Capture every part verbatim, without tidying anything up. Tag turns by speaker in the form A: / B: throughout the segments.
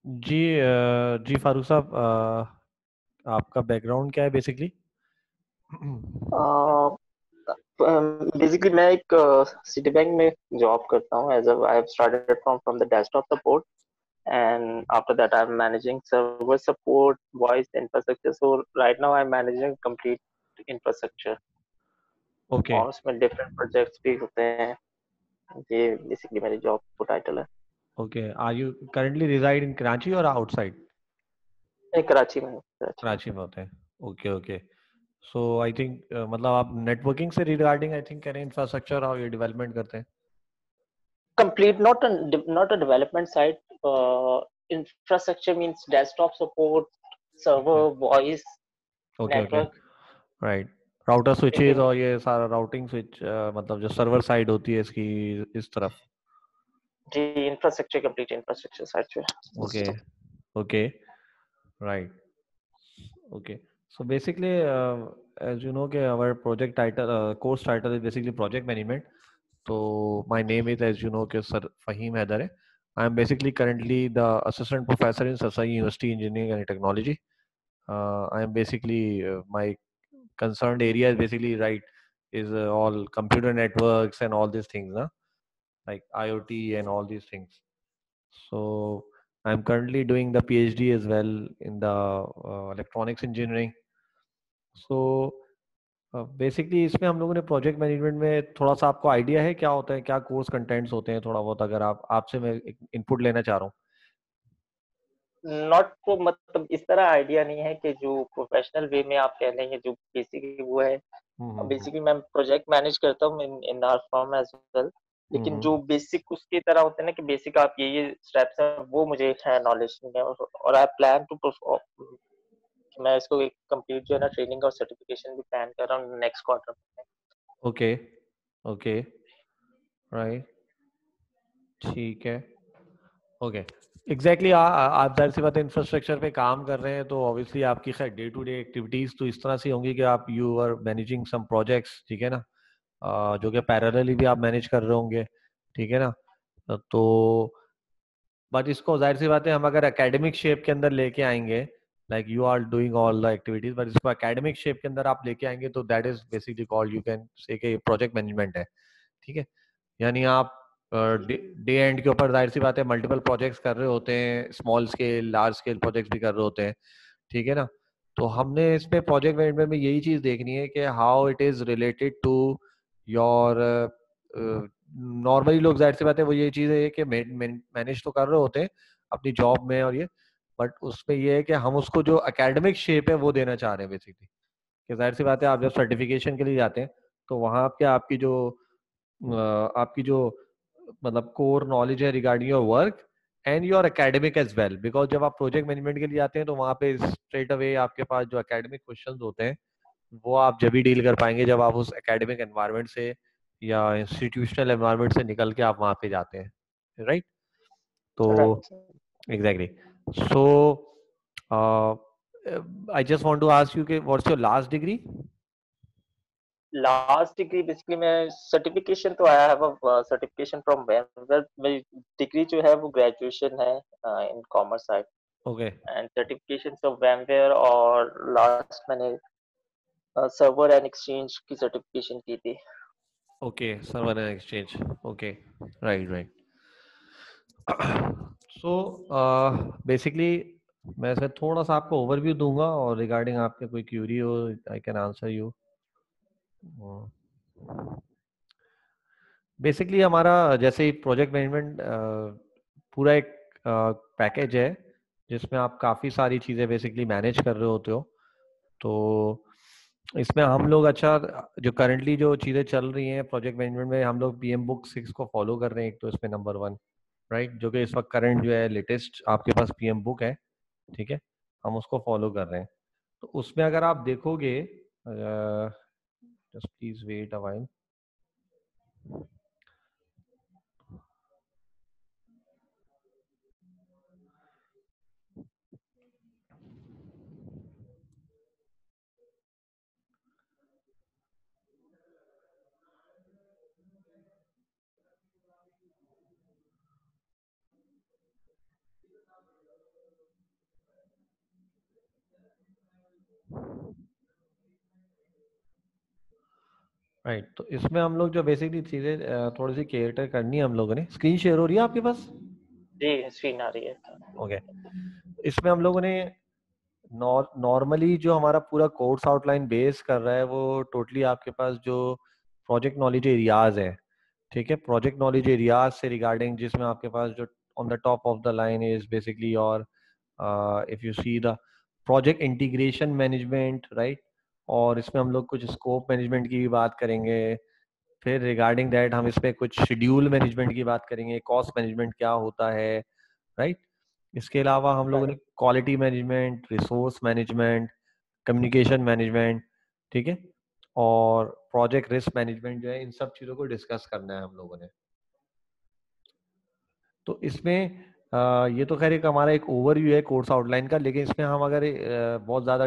A: जी अ, जी फारूक साहब, अ, आपका बैकग्राउंड क्या है बेसिकली?
B: बेसिकली मैं एक सिटी बैंक में जॉब करता हूँ as I have started from from the desktop support and after that I'm managing server support, voice infrastructure. So right now I'm managing complete infrastructure
A: okay
B: और उसमें different projects भी होते हैं। ये basically मेरी जॉब का टाइटल है।
A: Okay. Are you currently reside in Karachi और आउटसाइड?
B: मैं कराची में हूँ, कराची में।
A: कराची में होते हैं। Okay okay. So I think मतलब आप नेटवर्किंग से रिगार्डिंग आई थिंक करें इंफ्रास्ट्रक्चर और ये डेवलपमेंट करते हैं।
B: Complete, not a not a development side. Uh, infrastructure means desktop support,
A: okay
B: server, voice,
A: okay okay.
B: network,
A: right. Router switches
B: everything.
A: और ये सारा राउटिंग स्विच, मतलब जो सर्वर साइड होती है इसकी, इस तरफ।
B: जी, इंफ्रास्ट्रक्चर, कंप्लीट इंफ्रास्ट्रक्चर साइड पे।
A: Okay okay. Right. Okay. So basically, uh, as you know, कि our project title, uh, course title is basically project management. So my name is, as you know, कि Sir Fahim Haider है. I am basically currently the assistant professor in Sasai University Engineering and Technology. Uh, I am basically uh, my concerned area is basically right is uh, all computer networks and all these things, na? Like IoT and all these things. So I'm currently doing the PhD as well in the uh, electronics engineering. So basically इसमें हम लोगों ने project management में थोड़ा सा, आपको idea है क्या होता है, क्या कोर्स कंटेंट्स होते हैं, थोड़ा बहुत अगर आप आपसे मैं इनपुट लेना चाह रहा हूँ।
B: नॉट को मतलब इस तरह आइडिया नहीं है कि जो प्रोफेशनल वे में आप कह लेंगे जो बेसिकली वो है।
A: हम्म हम्म
B: बेसिकली मैं प्रोजेक्ट मैनेज करता हूँ in in our firm as well.
A: Hmm
B: लेकिन
A: हम्म।
B: जो बेसिक उसकी तरह होते हैं ना कि बेसिक आप ये ये स्टेप्स हैं वो मुझे है नॉलेज नहीं है। और आई प्लान टू परफॉर्म कि मैं इसको एक कंप्लीट जो है ना ट्रेनिंग और सर्टिफिकेशन भी प्लान कर रहा हूँ नेक्स्ट क्वार्टर में।
A: Okay okay. राइट। ठीक है। ओके। एग्जैक्टली। आप जाहिर सी बात है इंफ्रास्ट्रक्चर पे काम कर रहे हैं, तो ऑब्वियसली आपकी खैर डे टू डे एक्टिविटीज तो इस तरह से होंगी कि आप you are managing some projects, ठीक है ना? अ, जो कि पैरेलली भी आप मैनेज कर रहे होंगे, ठीक है ना? तो बट इसको जाहिर सी बात है हम अगर एकेडमिक शेप के अंदर लेके आएंगे, like you are doing all the activities, but इसको एकेडमिक शेप के अंदर आप लेके आएंगे तो that is basically called, you can say कि प्रोजेक्ट मैनेजमेंट है। ठीक है। यानी आप डे एंड के ऊपर जाहिर सी बात है मल्टीपल प्रोजेक्ट्स कर रहे होते हैं, small scale large scale projects भी कर रहे होते हैं, ठीक है ना? तो हमने इसमें प्रोजेक्ट मैनेजमेंट में यही चीज देखनी है कि how it is related to your, normally लोग जाहिर सी बात है वो ये चीज है कि मैनेज तो कर रहे होते हैं अपनी जॉब में और ये, बट उसमें ये है कि हम उसको जो एकेडमिक शेप है वो देना चाह रहे हैं बेसिकली। कि जाहिर सी बात है आप जब सर्टिफिकेशन के लिए जाते हैं तो वहाँ पे आपकी जो अ, आपकी जो मतलब कोर नॉलेज है regarding your work and your academic as well, because जब आप प्रोजेक्ट मैनेजमेंट के लिए आते हैं तो वहाँ पे स्ट्रेट अवे आपके पास जो एकेडमिक क्वेश्चंस होते हैं वो आप जब भी डील कर पाएंगे जब आप उस एकेडमिक एनवायरनमेंट से या इंस्टीट्यूशनल एनवायरनमेंट से निकल के आप वहाँ पे जाते हैं, राइट? तो
B: right.
A: Exactly. So I just want to ask you कि what's your last degree?
B: Last degree basically मैं सर्टिफिकेशन तो आया है सर्टिफिकेशन फ्रॉम वेमवेयर। मेरी डिग्री जो है वो ग्रेजुएशन है in commerce side
A: okay
B: and certification of VMware. और लास्ट मैंने सर्वर एंड एक्सचेंज की सर्टिफिकेशन की थी।
A: Okay. Server and exchange. Okay. Right right. So basically मैं इसमें थोड़ा सा आपको ओवरव्यू दूंगा और रिगार्डिंग आपके कोई क्यूरी हो I can answer you. Basically हमारा जैसे ही प्रोजेक्ट मैनेजमेंट पूरा एक पैकेज है जिसमें आप काफ़ी सारी चीज़ें बेसिकली मैनेज कर रहे होते हो। तो इसमें हम लोग, अच्छा, जो करंटली जो चीज़ें चल रही हैं प्रोजेक्ट मैनेजमेंट में, हम लोग पीएम बुक सिक्स को फॉलो कर रहे हैं, एक तो इसमें नंबर वन, राइट, जो कि इस वक्त करंट जो है लेटेस्ट आपके पास पीएम बुक है, ठीक है? हम उसको फॉलो कर रहे हैं। तो उसमें अगर आप देखोगे, just please wait a while. Right right. तो इसमें हम लोग जो बेसिकली चीजें थोड़ी सी क्लियर करनी है हम लोगों ने, स्क्रीन शेयर हो रही है आपके पास?
B: जी स्क्रीन आ रही है।
A: Okay okay. इसमें हम लोगों ने नॉर्मली जो हमारा पूरा कोर्स आउटलाइन बेस कर रहा है वो टोटली आपके पास जो प्रोजेक्ट नॉलेज एरियाज है, ठीक है, प्रोजेक्ट नॉलेज एरियाज से रिगार्डिंग, जिसमें आपके पास जो on the top of the line is basically और if you see the project integration management, right. और इसमें हम लोग कुछ स्कोप मैनेजमेंट की भी बात करेंगे, फिर रिगार्डिंग दैट हम इस पे कुछ शेड्यूल मैनेजमेंट की बात करेंगे, कॉस्ट मैनेजमेंट क्या होता है, राइट। इसके अलावा हम लोगों ने quality management, resource management, communication management, ठीक है, और प्रोजेक्ट रिस्क मैनेजमेंट जो है, इन सब चीज़ों को डिस्कस करना है हम लोगों ने। तो इसमें आ, ये तो खैर एक हमारा एक ओवरव्यू है कोर्स आउटलाइन का, लेकिन इसमें हम अगर आ, बहुत ज़्यादा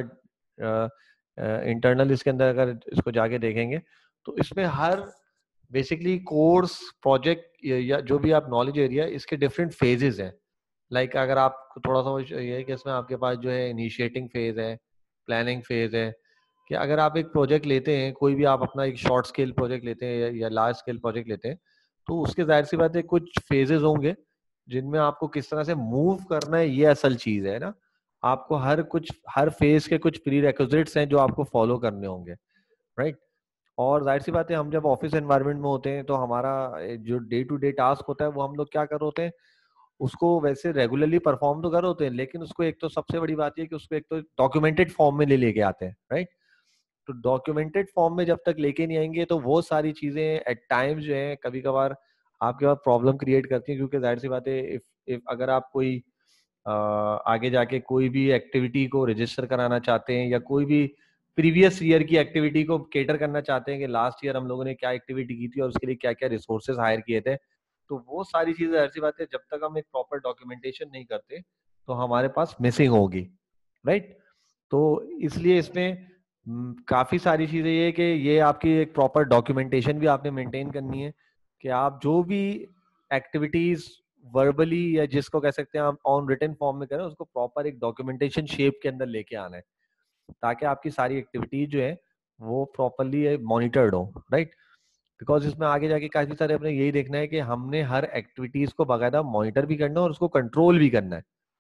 A: इंटरनल इसके अंदर अगर इसको जाके देखेंगे तो इसमें हर बेसिकली कोर्स प्रोजेक्ट या जो भी आप नॉलेज एरिया, इसके डिफरेंट फेजेस हैं। लाइक like अगर आप थोड़ा सा ये है कि इसमें आपके पास जो है इनिशिएटिंग फेज है, प्लानिंग फेज है, कि अगर आप एक प्रोजेक्ट लेते हैं, कोई भी आप अपना एक शॉर्ट स्केल प्रोजेक्ट लेते हैं या, या लार्ज स्केल प्रोजेक्ट लेते हैं, तो उसके जाहिर सी बात है कुछ फेजेस होंगे जिनमें आपको किस तरह से मूव करना है, ये असल चीज है ना। आपको हर कुछ हर फेज के कुछ प्री रिक्विजिट्स हैं जो आपको फॉलो करने होंगे, राइट। और जाहिर सी बात है हम जब ऑफिस एनवायरनमेंट में होते हैं तो हमारा जो डे टू डे टास्क होता है वो हम लोग क्या कर रहे होते हैं, उसको वैसे रेगुलरली परफॉर्म तो कर रहे होते हैं, लेकिन उसको एक तो सबसे बड़ी बात ये कि उसको एक तो डॉक्यूमेंटेड फॉर्म में ले लेके आते हैं, राइट। तो डॉक्यूमेंटेड फॉर्म में जब तक लेके नहीं आएंगे तो वो सारी चीजें एट टाइम्स जो है कभी कभार आपके पास प्रॉब्लम क्रिएट करती है, क्योंकि जाहिर सी बात है इफ इफ अगर आप कोई आ, आगे जाके कोई भी एक्टिविटी को रजिस्टर कराना चाहते हैं या कोई भी प्रीवियस ईयर की एक्टिविटी को केटर करना चाहते हैं कि लास्ट ईयर हम लोगों ने क्या एक्टिविटी की थी और उसके लिए क्या क्या रिसोर्सेज हायर किए थे, तो वो सारी चीजें ऐसी बात है जब तक हम एक प्रॉपर डॉक्यूमेंटेशन नहीं करते तो हमारे पास मिसिंग होगी, राइट। तो इसलिए इसमें हम्म, काफी सारी चीजें ये कि ये आपकी एक प्रॉपर डॉक्यूमेंटेशन भी आपने मेंटेन करनी है, कि आप जो भी एक्टिविटीज वर्बली या जिसको कह सकते हैं आप ऑन रिटन फॉर्म में करें, उसको प्रॉपर एक डॉक्यूमेंटेशन शेप के अंदर लेके आना है, ताकि आपकी सारी एक्टिविटीज जो है वो प्रॉपरली मॉनिटर्ड हो, राइट। बिकॉज इसमें आगे जाके काफी सारे अपने यही देखना है कि हमने हर एक्टिविटीज को बाकायदा मॉनिटर भी करना है और उसको कंट्रोल भी करना है,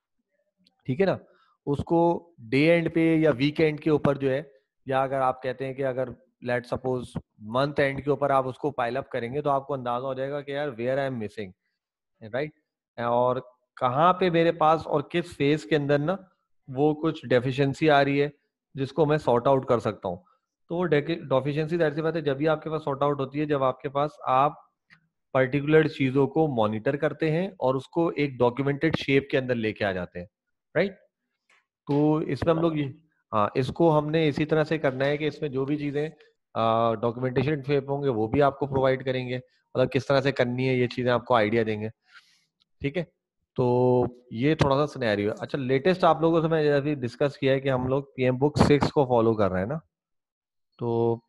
A: ठीक है ना। उसको डे एंड पे या वीकेंड के ऊपर जो है, या अगर आप कहते हैं कि अगर लेट सपोज मंथ एंड के ऊपर आप उसको पाइल अप करेंगे तो आपको अंदाजा हो जाएगा कि यार where I am missing, right, और कहाँ पे मेरे पास और किस फेज के अंदर ना वो कुछ डेफिशिएंसी आ रही है जिसको मैं सॉर्ट आउट कर सकता हूँ। तो वो डेफिशिएंसी ऐसी बात है जब भी आपके पास सॉर्ट आउट होती है जब आपके पास आप पर्टिकुलर चीजों को मॉनिटर करते हैं और उसको एक डॉक्यूमेंटेड शेप के अंदर लेके आ जाते हैं, राइट। तो इसमें हम लोग ये, हाँ, इसको हमने इसी तरह से करना है कि इसमें जो भी चीजें डॉक्यूमेंटेशन शेप होंगे वो भी आपको प्रोवाइड करेंगे, मतलब किस तरह से करनी है ये चीजें आपको आइडिया देंगे, ठीक है। तो ये थोड़ा सा सिनेरियो है। अच्छा, लेटेस्ट आप लोगों से मैं अभी डिस्कस किया है कि हम लोग पीएम बुक सिक्स को फॉलो कर रहे हैं ना, तो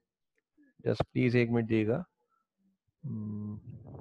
A: जस्ट प्लीज एक मिनट दिएगा। हम्म,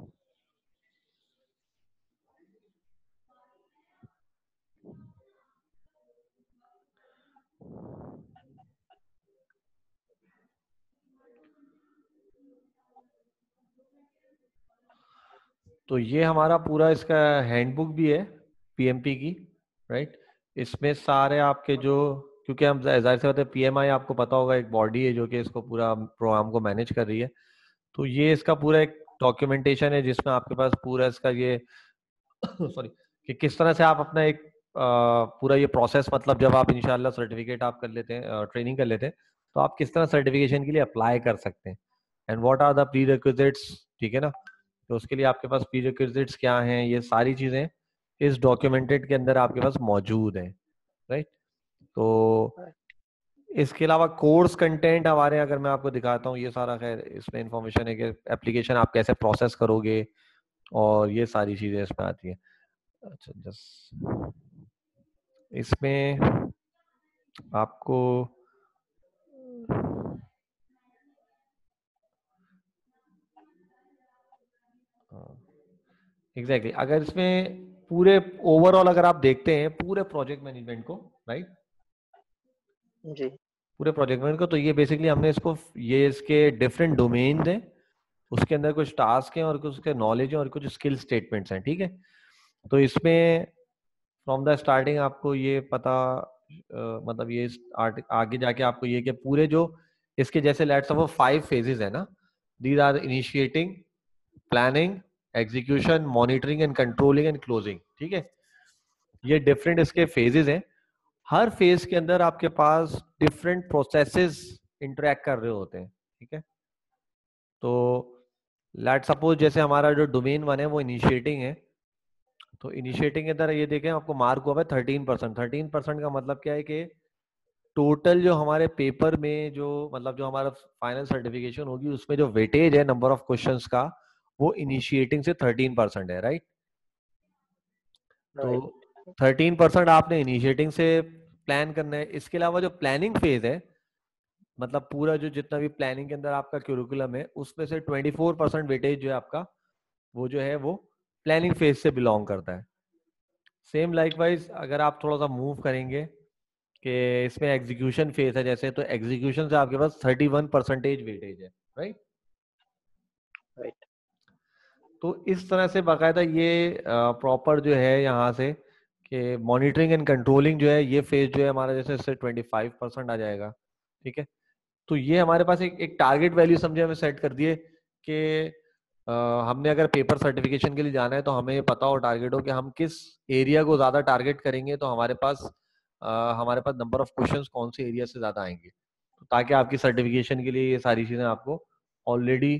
A: तो ये हमारा पूरा इसका हैंडबुक भी है पीएमपी की, राइट। इसमें सारे आपके जो, क्योंकि हम जाहिर से बात है पीएमआई आपको पता होगा एक बॉडी है जो कि इसको पूरा प्रोग्राम को मैनेज कर रही है, तो ये इसका पूरा एक डॉक्यूमेंटेशन है जिसमें आपके पास पूरा इसका ये सॉरी, कि किस तरह से आप अपना एक आ, पूरा ये प्रोसेस, मतलब जब आप इंशाल्लाह सर्टिफिकेट आप कर लेते हैं, ट्रेनिंग कर लेते हैं, तो आप किस तरह सर्टिफिकेशन के लिए अप्लाई कर सकते हैं and what are the prerequisites, ठीक है ना। तो उसके लिए आपके पास प्री रिक्विजिट्स क्या हैं, ये सारी चीजें इस डॉक्यूमेंटेड के अंदर आपके पास मौजूद है, राइट। तो इसके अलावा कोर्स कंटेंट हमारे, अगर मैं आपको दिखाता हूँ, ये सारा खैर इसमें इंफॉर्मेशन है कि एप्लीकेशन आप कैसे प्रोसेस करोगे और ये सारी चीजें इसमें आती है। अच्छा, जस्ट इसमें आपको एग्जैक्टली exactly, अगर इसमें पूरे ओवरऑल अगर आप देखते हैं पूरे प्रोजेक्ट मैनेजमेंट को, राइट,
B: जी
A: पूरे प्रोजेक्ट मैनेजमेंट को। तो ये बेसिकली हमने इसको, ये इसके डिफरेंट डोमेन है, उसके अंदर कुछ टास्क हैं और कुछ उसके नॉलेज है और कुछ स्किल स्टेटमेंट्स हैं, ठीक है। तो इसमें फ्रॉम द स्टार्टिंग आपको ये पता, uh, मतलब ये आर्ट आगे जाके आपको ये कि पूरे जो इसके जैसे लेट्स सपोज फाइव फेजेस है ना, these are initiating, planning, execution, monitoring and controlling and closing, ठीक है। ये डिफरेंट इसके फेजेस हैं। हर फेज के अंदर आपके पास डिफरेंट प्रोसेसेस इंटरेक्ट कर रहे होते हैं, ठीक है। तो लेट सपोज जैसे हमारा जो डोमेन वन है वो इनिशिएटिंग है, तो इनिशिएटिंग के अंदर ये देखें आपको मार्क हुआ है थर्टीन परसेंट। थर्टीन परसेंट का मतलब क्या है कि टोटल जो हमारे पेपर में जो मतलब जो हमारा फाइनल सर्टिफिकेशन होगी उसमें जो वेटेज है नंबर ऑफ क्वेश्चंस का, वो इनिशिएटिंग से थर्टीन परसेंट है, राइट। तो
B: राइट
A: थर्टीन परसेंट आपने इनिशिएटिंग से प्लान करना है। इसके अलावा जो प्लानिंग फेज है, मतलब पूरा जो जितना भी प्लानिंग के अंदर आपका क्यूरिकुलम है, उसमें से ट्वेंटी फोर परसेंट वेटेज जो है आपका, वो जो है वो प्लानिंग फेज से बिलोंग करता है। सेम लाइकवाइज अगर आप थोड़ा सा मूव करेंगे कि इसमें एग्जीक्यूशन फेज है जैसे, तो एग्जीक्यूशन से आपके पास थर्टी वन परसेंटेज वेटेज है, राइट।
B: राइट
A: तो इस तरह से बाकायदा ये प्रॉपर जो है यहाँ से कि मॉनिटरिंग एंड कंट्रोलिंग जो है, ये फेज जो है हमारा जैसे इससे ट्वेंटी फाइव परसेंट आ जाएगा, ठीक है। तो ये हमारे पास एक एक टारगेट वैल्यू समझे हमें सेट कर दिए कि अ, हमने अगर पेपर सर्टिफिकेशन के लिए जाना है तो हमें पता हो, टारगेट हो कि हम किस एरिया को ज्यादा टारगेट करेंगे तो हमारे पास अ, हमारे पास नंबर ऑफ क्वेश्चंस कौन से एरिया से ज्यादा आएंगे, तो ताकि आपकी सर्टिफिकेशन के लिए ये सारी चीजें आपको ऑलरेडी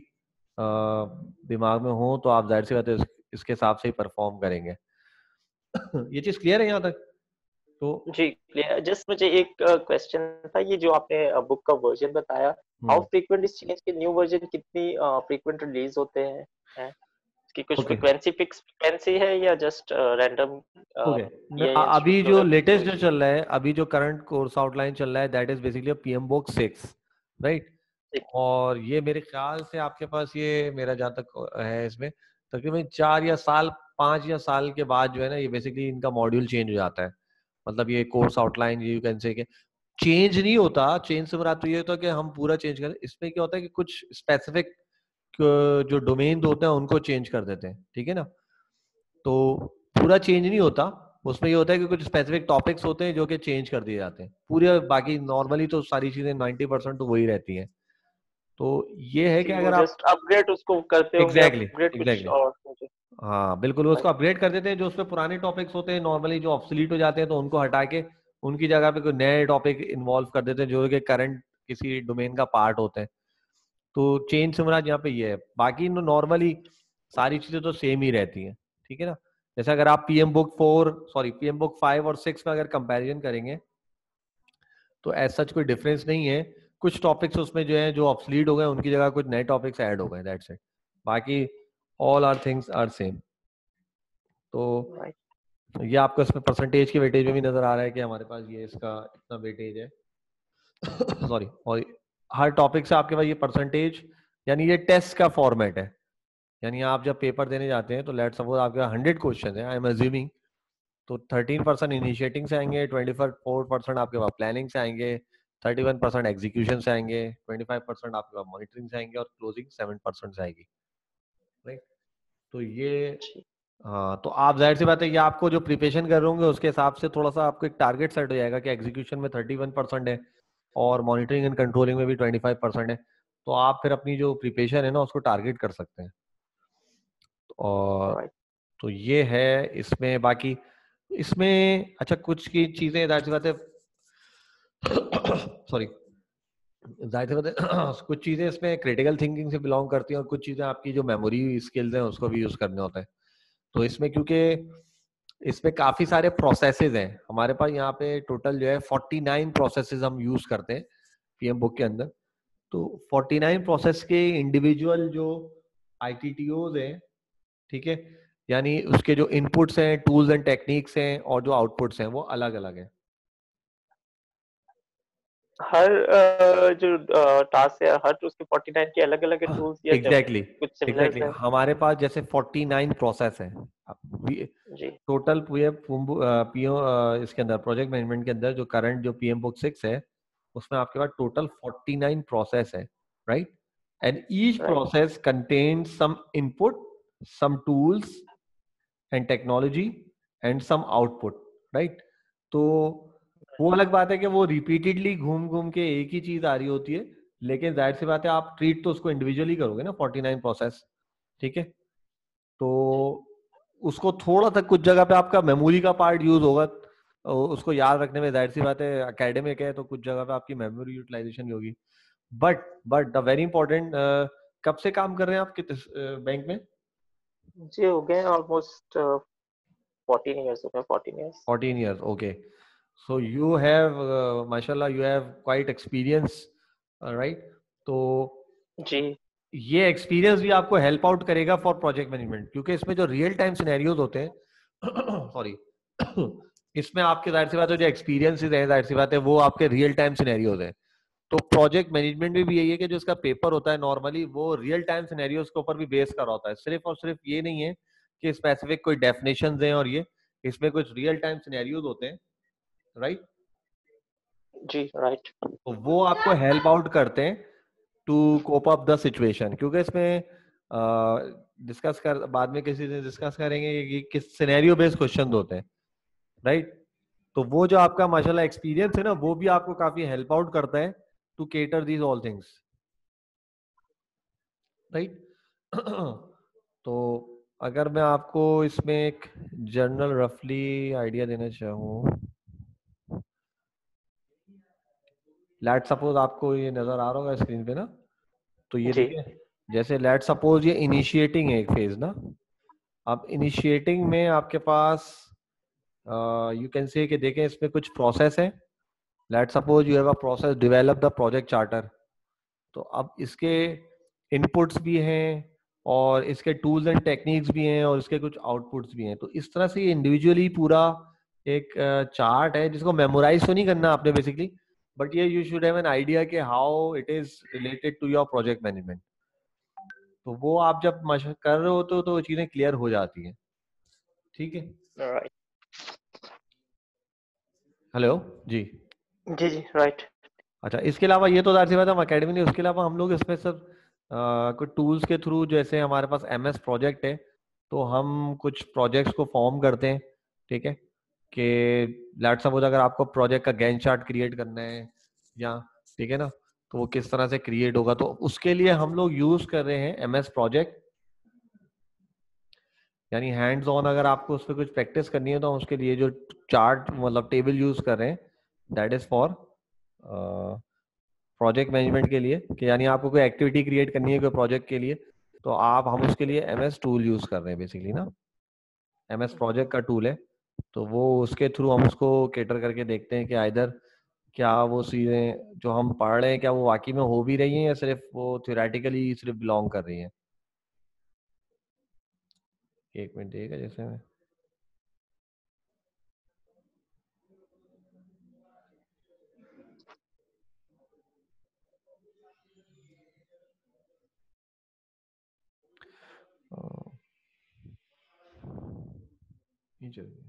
A: दिमाग में हो, तो आप जाहिर सी बात है इस, इसके हिसाब से ही परफॉर्म करेंगे। ये चीज क्लियर है यहाँ तक? तो
B: जी क्लियर। जस्ट मुझे एक क्वेश्चन था, ये जो आपने बुक का वर्जन बताया, हाउ फ्रीक्वेंट इज चेंज, के न्यू वर्जन कितनी फ्रीक्वेंट रिलीज होते हैं हैं इसकी कुछ
A: ओके
B: फ्रीक्वेंसी, फिक्स फ्रीक्वेंसी है या जस्ट रैंडम
A: ओके,
B: ये
A: अभी
B: इंस्टीट्यूट
A: जो
B: प्रोडक्ट
A: लेटेस्ट
B: जो
A: जो चल रहा है, अभी जो करंट कोर्स आउटलाइन चल रहा है, that is basically PM book six, right. और ये मेरे ख्याल से आपके पास, ये मेरा जहाँ तक है इसमें तकरीबन चार या साल, पांच या साल के बाद जो है ना, ये बेसिकली इनका मॉड्यूल चेंज हो जाता है। मतलब ये कोर्स आउटलाइन यू कैन से के चेंज नहीं होता, चेंज से मुराद तो ये होता है कि हम पूरा चेंज करें। इसमें क्या होता है कि कुछ स्पेसिफिक जो डोमेन होते हैं उनको चेंज कर देते हैं, ठीक है ना। तो पूरा चेंज नहीं होता, उसमें ये होता है कि कुछ स्पेसिफिक टॉपिक्स होते हैं जो कि चेंज कर दिए जाते हैं। पूरे बाकी नॉर्मली तो सारी चीजें नाइंटी परसेंट तो वही रहती हैं। तो ये है कि
B: जी, वो
A: अगर आप
B: जस्ट अपग्रेड उसको करते होंगे,
A: एग्जैक्टली
B: अपग्रेड कुछ
A: एग्जैक्टली
B: और मुझे।
A: हाँ बिल्कुल, वो उसको
B: राइट
A: अपग्रेड कर देते हैं। जो उसमें पुराने टॉपिक्स होते हैं नॉर्मली जो ऑब्सोलीट हो जाते हैं, तो उनको हटा के उनकी जगह पे कोई नए टॉपिक इन्वॉल्व कर देते हैं जो कि करंट किसी डोमेन का पार्ट होते हैं। तो चेंज से मुराद यहाँ पे ये है, बाकी नॉर्मली सारी चीजें तो सेम ही रहती हैं, ठीक है ना। जैसे अगर आप PM book four sorry PM book five और सिक्स में अगर कंपैरिजन करेंगे तो एज सच कोई डिफरेंस नहीं है। कुछ टॉपिक्स उसमें जो है जो ऑब्सलीट हो गए, उनकी जगह कुछ नए टॉपिक्स ऐड हो गए, दैट्स इट। बाकी all are things are same. तो
B: राइट
A: ये आपको इसमें परसेंटेज की वेटेज में भी नजर आ रहा है कि हमारे पास ये इसका इतना वेटेज है। सॉरी, और हर टॉपिक से आपके पास ये परसेंटेज, यानी ये टेस्ट का फॉर्मेट है। यानी आप जब पेपर देने जाते हैं तो लेट सपोज आपके हंड्रेड क्वेश्चन है, आई एम अज्यूमिंग, तो थर्टीन परसेंट इनिशिएटिंग से आएंगे, ट्वेंटी फोर परसेंट आपके पास प्लानिंग से आएंगे, थर्टी वन परसेंट एग्जीक्यूशन से आएंगे, ट्वेंटी फाइव परसेंट आपके पास मॉनिटरिंग से आएंगे और क्लोजिंग सेवन परसेंट से आएगी, राइट। तो ये,
B: जी
A: हाँ, तो आप जाहिर सी बात है ये आपको जो प्रिपरेशन कर रहे होंगे उसके हिसाब से थोड़ा सा आपको एक टारगेट सेट हो जाएगा कि एग्जीक्यूशन में थर्टी वन परसेंट है और मॉनिटरिंग एंड कंट्रोलिंग में भी ट्वेंटी फाइव परसेंट है। तो आप फिर अपनी जो प्रिपरेशन है ना उसको टारगेट कर सकते हैं। और
B: राइट
A: तो ये है इसमें। बाकी इसमें अच्छा कुछ की चीजें जाहिर सी बात है सॉरी जाहिर सी बात है कुछ चीजें इसमें क्रिटिकल थिंकिंग से बिलोंग करती हैं और कुछ चीजें आपकी जो मेमोरी स्किल्स हैं उसको भी यूज करने होते हैं। तो इसमें क्योंकि इसमें काफी सारे प्रोसेसेस हैं, हमारे पास यहाँ पे टोटल जो है फोर्टी नाइन प्रोसेसेस हम यूज करते हैं पीएम बुक के अंदर। तो फोर्टी नाइन प्रोसेस के इंडिविजुअल जो आईटीटीओज हैं, ठीक है, यानी उसके जो इनपुट्स हैं, टूल्स एंड टेक्निक्स हैं और जो आउटपुट्स हैं वो अलग अलग हैं।
B: हर अ, जो टास्क है, हर उसके फोर्टी नाइन के अलग अलग टूल्स या जब
A: एग्जैक्टली
B: कुछ सिमिलर
A: एग्जैक्टली
B: है।
A: हमारे पास जैसे फोर्टी नाइन प्रोसेस है
B: जी
A: टोटल। पूरे पीओ इसके अंदर प्रोजेक्ट मैनेजमेंट के अंदर जो करंट जो पीएम बुक सिक्स है उसमें आपके पास टोटल फोर्टी नाइन प्रोसेस है, right? And each
B: Right.
A: Process contains some input, some tools and technology and some output, right? तो वो अलग बात है कि वो रिपीटेडली घूम घूम के एक ही चीज आ रही होती है, लेकिन जाहिर सी बात है आप ट्रीट तो उसको इंडिविजुअली करोगे ना, फोर्टी नाइन प्रोसेस, ठीक है? तो उसको थोड़ा सा कुछ जगह पे आपका मेमोरी का पार्ट यूज होगा, उसको याद रखने में, जाहिर सी बात है एकेडमिक है तो कुछ जगह पे आपकी मेमोरी यूटिलाइजेशन होगी। But but the very important, कब से काम कर रहे हैं आप किस बैंक में?
B: जी हो गए ऑलमोस्ट फोर्टीन इयर्स हो गए, fourteen years.
A: fourteen years, okay. So you have uh, mashallah, you have quite experience, uh, right? तो
B: जी
A: ये एक्सपीरियंस भी आपको हेल्प आउट करेगा फॉर प्रोजेक्ट मैनेजमेंट, क्योंकि इसमें जो रियल टाइम सिनेरियोज होते हैं सॉरी इसमें आपके जाहिर सी बात है जो एक्सपीरियंसेस हैं, जाहिर सी बात है वो आपके रियल टाइम सिनेरियोज हैं। तो प्रोजेक्ट मैनेजमेंट में भी यही है कि जो इसका पेपर होता है नॉर्मली वो रियल टाइम सिनेरियोज के ऊपर भी बेस कर होता है, सिर्फ और सिर्फ ये नहीं है कि स्पेसिफिक कोई डेफिनेशंस हैं, और ये इसमें कुछ रियल टाइम सिनेरियोज होते हैं, राइट?
B: जी राइट।
A: तो वो आपको हेल्प आउट करते हैं to cope up the situation, क्योंकि इसमें डिस्कस कर बाद में किसी दिन डिस्कस करेंगे कि किस सिनेरियो बेस्ड क्वेश्चन होते हैं, राइट? तो वो जो आपका माशाल्लाह एक्सपीरियंस है ना, वो भी आपको काफी हेल्प आउट करता है to cater these all things, right? तो अगर मैं आपको इसमें एक जनरल रफली आइडिया देना चाहूँ, लेट सपोज आपको ये नजर आ रहा होगा स्क्रीन पे ना, तो ये
B: जी
A: देखिए, जैसे लेट सपोज ये इनिशिएटिंग है एक फेज ना, अब इनिशिएटिंग में आपके पास यू कैन से कि देखें इसमें कुछ प्रोसेस है। Let suppose you have a process develop the project charter, तो अब इसके इनपुट्स भी हैं और इसके टूल्स एंड टेक्निक्स भी हैं और इसके कुछ आउटपुट्स भी हैं। तो इस तरह से ये इंडिविजुअली पूरा एक चार्ट है जिसको मेमोराइज तो नहीं करना आपने बेसिकली, बट ये you should have an idea कि how it is related to your project management. तो वो आप जब मशक कर रहे होते हो तो वो चीजें क्लियर हो जाती हैं, ठीक है?
B: राइट।
A: हेलो जी।
B: जी जी राइट।
A: अच्छा, इसके अलावा ये तो जाहिर सी बात है हम अकेडमी नहीं, उसके अलावा हम लोग इसमें सब कुछ टूल्स के थ्रू, जैसे हमारे पास एम एस प्रोजेक्ट है तो हम कुछ प्रोजेक्ट्स को फॉर्म करते हैं, ठीक है? कि लेट्स सपोज अगर आपको प्रोजेक्ट का गैंट चार्ट क्रिएट करना है या, ठीक है ना, तो वो किस तरह से क्रिएट होगा, तो उसके लिए हम लोग यूज कर रहे हैं एम एस प्रोजेक्ट, यानी हैंड्स ऑन अगर आपको उस पर कुछ प्रैक्टिस करनी है तो हम उसके लिए जो चार्ट मतलब टेबल यूज कर रहे हैं that is for project management के लिए, कि यानी आपको कोई एक्टिविटी क्रिएट करनी है कोई प्रोजेक्ट के लिए, तो आप हम उसके लिए एमएस टूल यूज कर रहे हैं बेसिकली ना, एमएस प्रोजेक्ट का टूल है। तो वो उसके थ्रू हम उसको केटर करके देखते हैं कि आइदर क्या वो चीजें जो हम पढ़ रहे हैं क्या वो वाकई में हो भी रही हैं या सिर्फ वो थ्योरेटिकली सिर्फ बिलोंग कर रही हैं। एक मिनट देगा जैसे मैं, ये चल रही है।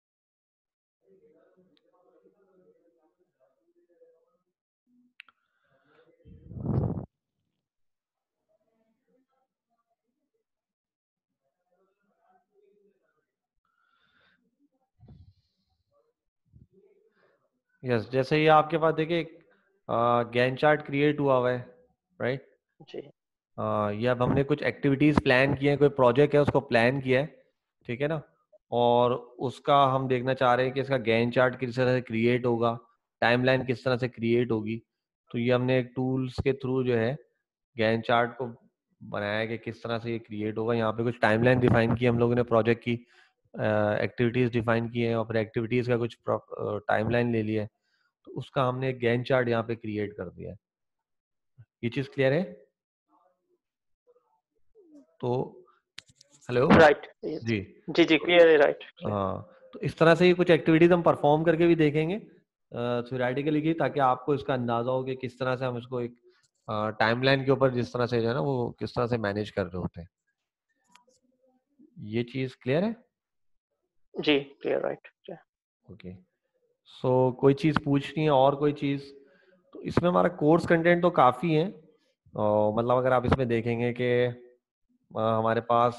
A: यस, जैसे ये आपके पास देखिए गैंट चार्ट क्रिएट हुआ हुआ है, राइट?
B: जी
A: ये अब हमने कुछ एक्टिविटीज प्लान किए हैं, कोई प्रोजेक्ट है उसको प्लान किया है, ठीक है ना, और उसका हम देखना चाह रहे हैं कि इसका गैंट चार्ट किस तरह से क्रिएट होगा, टाइमलाइन किस तरह से क्रिएट होगी। तो ये हमने एक टूल्स के थ्रू जो है गैंट चार्ट को बनाया है कि किस तरह से ये क्रिएट होगा। यहाँ पे कुछ टाइमलाइन डिफाइन की हम लोगों ने, प्रोजेक्ट की एक्टिविटीज डिफाइन की है और फिर एक्टिविटीज का कुछ टाइमलाइन ले लिया है, तो उसका हमने एक गैंट चार्ट यहाँ पे क्रिएट कर दिया है। ये चीज क्लियर है? तो हेलो
B: राइट।
A: जी।
B: जी जी क्लियर है। राइट।
A: हाँ, तो इस तरह से ये कुछ एक्टिविटीज हम परफॉर्म करके भी देखेंगे थ्योरेटिकली की, ताकि आपको इसका अंदाजा हो कि किस तरह से हम इसको एक टाइमलाइन के ऊपर जिस तरह से जो है ना वो किस तरह से मैनेज कर रहे होते हैं। ये चीज क्लियर है?
B: जी क्लियर। राइट।
A: ओके, सो कोई चीज पूछनी है और कोई चीज? तो इसमें हमारा कोर्स कंटेंट तो काफ़ी है, और मतलब अगर आप इसमें देखेंगे कि हमारे पास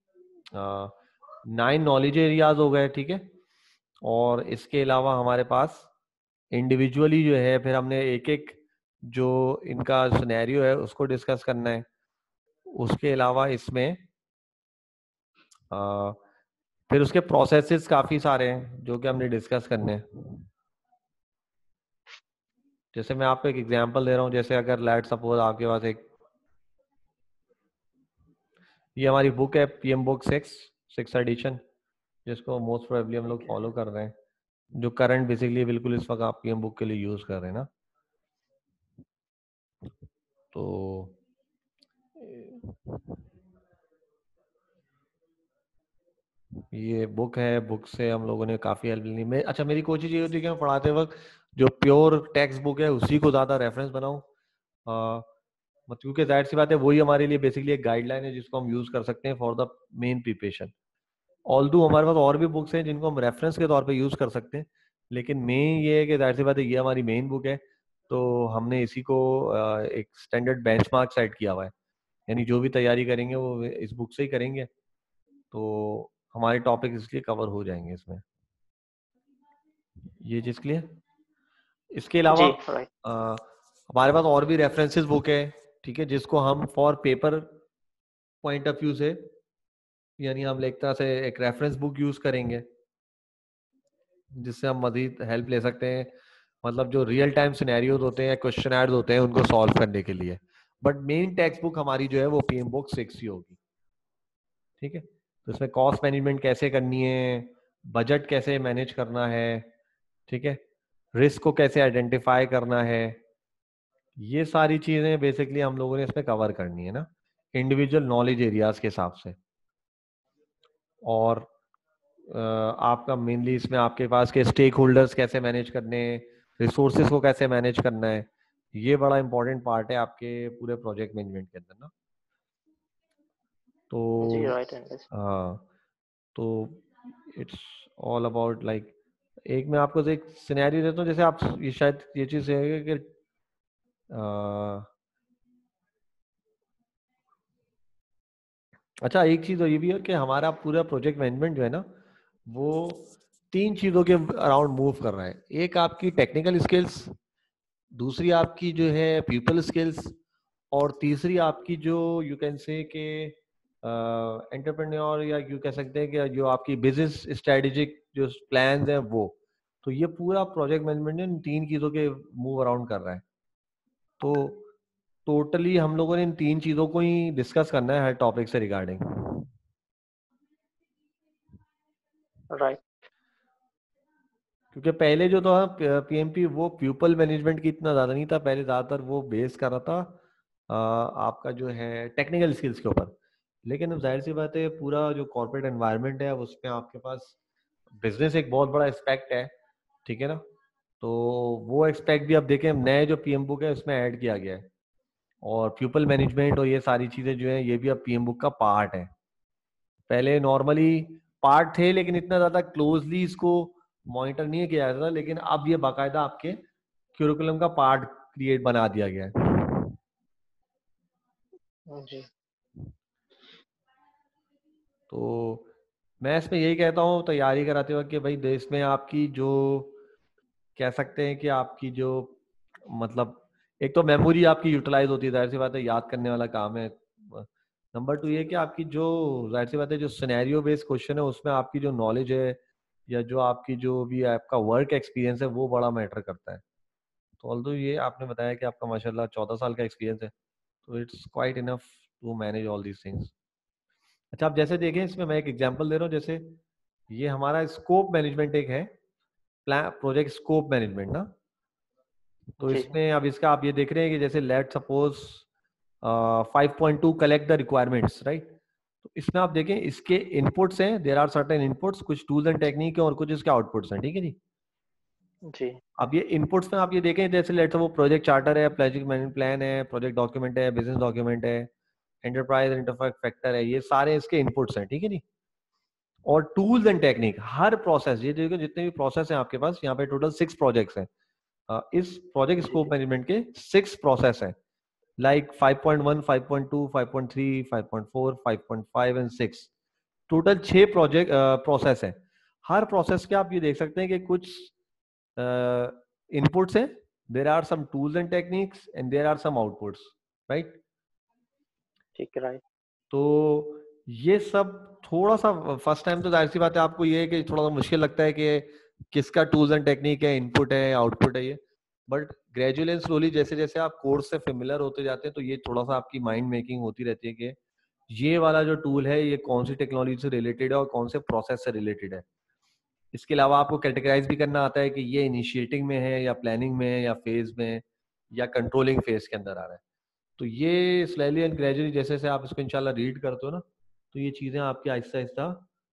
A: नाइन नॉलेज एरियाज हो गए, ठीक है। और इसके अलावा हमारे पास इंडिविजुअली जो है फिर हमने एक एक जो इनका सिनेरियो है उसको डिस्कस करना है। उसके अलावा इसमें आ, फिर उसके प्रोसेसेस काफ़ी सारे हैं जो कि हमने डिस्कस करने हैं। जैसे मैं आपको एक एग्जांपल दे रहा हूँ, जैसे अगर लेट सपोज आपके पास एक, ये हमारी बुक है PM book six six edition, जिसको मोस्ट प्रोबेबली हम लोग फॉलो कर रहे हैं, जो करंट बेसिकली बिल्कुल इस वक्त आप पीएम बुक के लिए यूज कर रहे हैं ना। तो ये बुक है, बुक से हम लोगों ने काफी हेल्प ली। मैं अच्छा मेरी कोशिश ये होती है कि मैं पढ़ाते वक्त जो प्योर टेक्स्ट बुक है उसी को ज्यादा रेफरेंस बनाऊं, मतलब क्योंकि जाहिर सी बात है वही हमारे लिए बेसिकली एक गाइडलाइन है जिसको हम यूज कर सकते हैं for the main preparation. Although हमारे पास और भी बुक्स हैं जिनको हम रेफरेंस के तौर पे यूज कर सकते हैं, लेकिन मेन ये है कि जाहिर सी बात है ये हमारी मेन बुक है, तो हमने इसी को एक स्टैंडर्ड बेंचमार्क सेट किया हुआ है, यानी जो भी तैयारी करेंगे वो इस बुक से ही करेंगे, तो हमारे टॉपिक इसलिए कवर हो जाएंगे इसमें। ये चीज क्लियर। इसके अलावा
B: जी राइट।
A: आ, हमारे पास और भी रेफरेंसेस बुक है, ठीक है, जिसको हम for paper point of view से, यानी हम एक तरह से एक रेफरेंस बुक यूज करेंगे जिससे हम मजीद हेल्प ले सकते हैं, मतलब जो रियल टाइम सिनेरियोज होते हैं, क्वेश्चन एड्स होते हैं, उनको सॉल्व करने के लिए। बट मेन टेक्स्ट बुक हमारी जो है वो पीएम बुक सिक्स ही होगी, ठीक है। तो इसमें कॉस्ट मैनेजमेंट कैसे करनी है, बजट कैसे मैनेज करना है, ठीक है, रिस्क को कैसे आइडेंटिफाई करना है, ये सारी चीजें बेसिकली हम लोगों ने इसमें कवर करनी है ना, इंडिविजुअल नॉलेज एरियाज के हिसाब से। और आपका मेनली इसमें आपके पास के स्टेक होल्डर्स कैसे मैनेज करने, रिसोर्सेज को कैसे मैनेज करना है, ये बड़ा इंपॉर्टेंट पार्ट है आपके पूरे प्रोजेक्ट मैनेजमेंट के अंदर ना।
B: जी
A: तो
B: राइट।
A: हाँ, तो इट्स ऑल अबाउट लाइक, एक मैं आपको एक सिनेरियो देता हूँ, जैसे आप ये शायद ये चीज है कि आ, अच्छा एक चीज तो ये भी है कि हमारा पूरा प्रोजेक्ट मैनेजमेंट जो है ना वो तीन चीजों के अराउंड मूव कर रहा है। एक आपकी टेक्निकल स्किल्स, दूसरी आपकी जो है पीपल स्किल्स, और तीसरी आपकी जो यू कैन से के एंटरप्रेन्योर, या यू कह सकते हैं कि जो आपकी बिजनेस स्ट्रेटेजिक जो प्लान्स हैं वो। तो ये पूरा प्रोजेक्ट मैनेजमेंट इन तीन चीजों के मूव अराउंड कर रहा है। तो टोटली हम लोगों ने इन तीन चीजों को ही डिस्कस करना है हर टॉपिक से रिगार्डिंग।
B: राइट।
A: क्योंकि पहले जो था पीएमपी वो पीपल मैनेजमेंट की इतना ज्यादा नहीं था, पहले ज्यादातर वो बेस कर रहा था आ, आपका जो है टेक्निकल स्किल्स के ऊपर। लेकिन अब जाहिर सी बात है पूरा जो कॉर्पोरेट एनवायरनमेंट है उसमें आपके पास बिजनेस एक बहुत बड़ा एस्पेक्ट है, ठीक है ना। तो वो एक्सपेक्ट भी आप देखें नए जो पीएम बुक है उसमें ऐड किया गया है, और पीपल मैनेजमेंट और ये सारी चीजें जो है ये भी अब पीएम बुक का पार्ट है। पहले नॉर्मली पार्ट थे लेकिन इतना ज्यादा क्लोजली इसको मॉनिटर नहीं किया जाता था, लेकिन अब ये बाकायदा आपके क्यूरिकुलम का पार्ट क्रिएट बना दिया गया है।
B: जी
A: तो मैं इसमें यही कहता हूँ तैयारी कराते वक्त कि भाई देश में आपकी जो कह सकते हैं कि आपकी जो मतलब एक तो मेमोरी आपकी यूटिलाइज होती है, जाहिर सी बात है याद करने वाला काम है। नंबर टू ये कि आपकी जो जाहिर सी बात है जो सिनेरियो बेस्ड क्वेश्चन है उसमें आपकी जो नॉलेज है या जो आपकी जो भी आपका वर्क एक्सपीरियंस है वो बड़ा मैटर करता है। तो ऑल्दो ये आपने बताया कि आपका माशाल्लाह चौदह साल का एक्सपीरियंस है, तो it's quite enough to manage all these things. अच्छा आप जैसे देखें इसमें मैं एक एग्जांपल दे रहा हूँ, जैसे ये हमारा स्कोप मैनेजमेंट एक है, प्लान प्रोजेक्ट स्कोप मैनेजमेंट ना। तो
B: जी
A: इसमें अब इसका आप ये देख रहे हैं कि जैसे let suppose five point two collect the requirements, right. तो इसमें आप देखें इसके इनपुट्स हैं, देयर आर सर्टेन इनपुट्स, कुछ टूल्स एंड टेक्निक है और कुछ इसके आउटपुट्स हैं, ठीक है जी।
B: जी
A: अब ये इनपुट्स में आप ये देखें जैसे लेट्स वो प्रोजेक्ट चार्टर है, प्रोजेक्ट मैनेजमेंट प्लान है, प्रोजेक्ट डॉक्यूमेंट है, बिजनेस डॉक्यूमेंट है, एंटरप्राइज इंटरफेक्ट फैक्टर है, ये सारे इसके इनपुट्स हैं, ठीक है जी। और टूल्स एंड टेक्निक हर प्रोसेस, ये देखो जितने भी प्रोसेस हैं आपके पास यहाँ पे टोटल सिक्स प्रोजेक्ट्स हैं, इस प्रोजेक्ट स्कोप मैनेजमेंट के सिक्स प्रोसेस हैं, like five point one, five point two, five point three, five point four, five point five and six. Total छह प्रोजेक्ट प्रोसेस है। हर प्रोसेस के आप ये देख सकते हैं कि कुछ इनपुट्स हैं, there are some tools and techniques and there are some outputs, right.
B: ठीक है, राइट।
A: तो ये सब थोड़ा सा फर्स्ट टाइम तो जाहिर सी बात है आपको ये है कि थोड़ा सा मुश्किल लगता है कि किसका टूल्स एंड टेक्निक है, इनपुट है, आउटपुट है ये। बट ग्रेजुअली एंड स्लोली जैसे जैसे आप कोर्स से फेमिलियर होते जाते हैं तो ये थोड़ा सा आपकी माइंड मेकिंग होती रहती है कि ये वाला जो टूल है ये कौन सी टेक्नोलॉजी से रिलेटेड है और कौन से प्रोसेस से रिलेटेड है। इसके अलावा आपको कैटेगराइज भी करना आता है कि ये इनिशिएटिंग में है या प्लानिंग में है या फेज में या कंट्रोलिंग फेज के अंदर आ रहा है। तो ये स्लाइली एंड ग्रेजुअली जैसे जैसे आप इसको इंशाल्लाह रीड करते हो ना, तो ये चीजें आपकी आहिस्ता आहिस्ता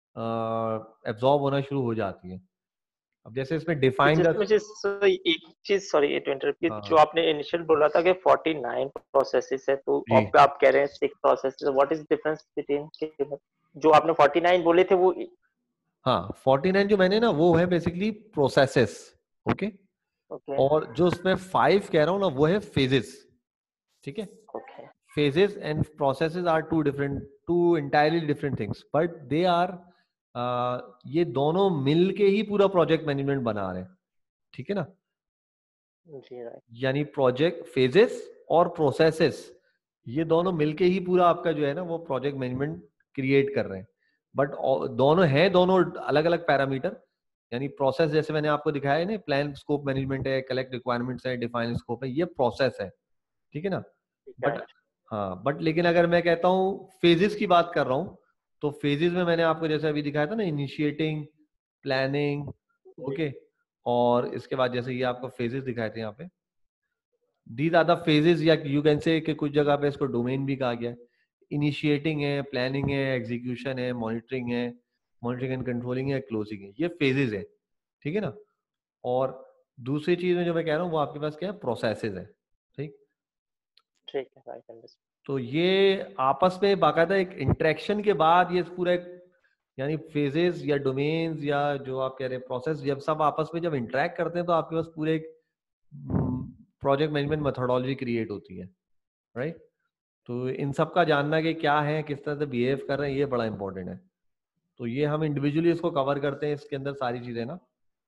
A: एब्जॉर्ब होना शुरू हो जाती हैं। अब जैसे इसमें
B: तो
A: डिफाइन
B: जैसे
A: कर,
B: मुझे सर एक चीज, सॉरी टू इंटरप्ट, जो
A: हाँ
B: आपने इनिशियल बोला था कि फोर्टी नाइन प्रोसेसेस है, तो
A: जी,
B: अब आप कह रहे हैं six processes, what is difference between, जो आपने फोर्टी नाइन बोले थे वो?
A: हाँ फोर्टी नाइन जो मैंने ना वो है बेसिकली प्रोसेसेस, ओके।
B: ओके,
A: और जो उसमें फाइव कह रहा हूँ ना वो है फेजेस, ठीक है।
B: Okay,
A: phases and processes are two different, two entirely different things, but they are uh, ये दोनों मिल के ही पूरा प्रोजेक्ट मैनेजमेंट बना रहे हैं, ठीक है ना।
B: जी, राइट।
A: यानी प्रोजेक्ट फेजेस और प्रोसेसेस ये दोनों मिलके ही पूरा आपका जो है ना वो प्रोजेक्ट मैनेजमेंट क्रिएट कर रहे हैं। बट दोनों हैं, दोनों अलग अलग पैरामीटर। यानी प्रोसेस जैसे मैंने आपको दिखाया है ना, प्लान स्कोप मैनेजमेंट है, कलेक्ट रिक्वायरमेंट्स है, डिफाइन स्कोप है, ये प्रोसेस है, ठीक है ना।
B: ठीक है,
A: बट हाँ, बट लेकिन अगर मैं कहता हूँ फेजेस की बात कर रहा हूँ, तो फेजेस में मैंने आपको जैसे अभी दिखाया था ना, इनिशिएटिंग, प्लानिंग,
B: जी,
A: ओके। और इसके बाद जैसे ये आपको फेजेस दिखाए थे यहाँ पे, दीज आर द फेजेस, या यू कैन से कि कुछ जगह पे इसको डोमेन भी कहा गया है। इनिशिएटिंग है, प्लानिंग है, एग्जीक्यूशन है, मॉनिटरिंग है, मॉनिटरिंग एंड कंट्रोलिंग है, क्लोजिंग है, ये फेजेस है, ठीक है ना। और दूसरी चीज में जो मैं कह रहा हूँ वो आपके पास क्या है, प्रोसेसेस है, ठीक।
B: ठीक है, राइट, अंडरस्टूड।
A: तो ये आपस में बाकायदा एक इंटरेक्शन के बाद ये पूरा एक, यानी फेजेस या डोमेन्स या जो आप कह रहे हैं प्रोसेस, जब सब आपस में जब इंटरेक्ट करते हैं तो आपके पास पूरे एक प्रोजेक्ट मैनेजमेंट मेथोडोलॉजी क्रिएट होती है, राइट। तो इन सब का जानना कि क्या है, किस तरह से बिहेव कर रहे हैं, ये बड़ा इंपॉर्टेंट है। तो ये हम इंडिविजुअली इसको कवर करते हैं, इसके अंदर सारी चीजें ना।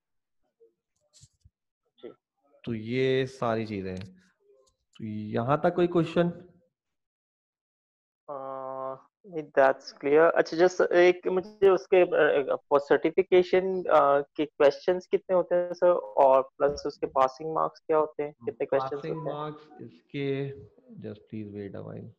B: जी,
A: तो ये सारी चीजें हैं। तो यहाँ तक कोई क्वेश्चन?
B: That's clear. अच्छा, जस्ट एक मुझे उसके फॉर सर्टिफिकेशन के क्वेश्चंस कितने होते हैं सर, और प्लस उसके पासिंग मार्क्स क्या होते हैं, कितने क्वेश्चंस
A: पासिंग
B: होते हैं?
A: मार्क्स इसके, just please wait a while.